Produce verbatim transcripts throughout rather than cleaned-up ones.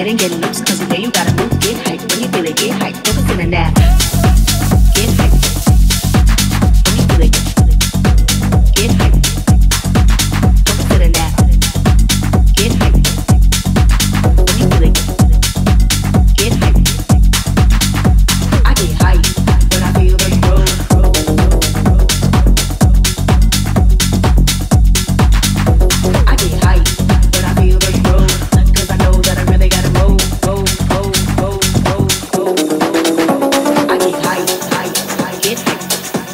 ahead and get loose, cause you know you gotta move, get hype. When you feel it, get hype. Focus in the now. Get hype. When you feel it, get hype. Focus in the now. Get hype. When you feel it, get hype. I get hype when I feel the groove. I get hype when I feel the groove, cause I know that I really gotta move, move, move, move, move, move. I get hype, hype, I get hype.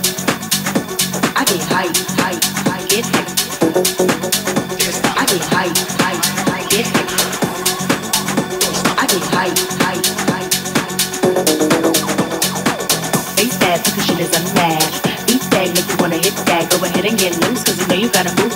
I get hype, hype, I get hype. I get hype, hype, I get hype. I get hype, hype, hype. Face that, because shit is unmatched. Beat that, make you wanna hit that. Go ahead and get loose, cause you know you gotta move.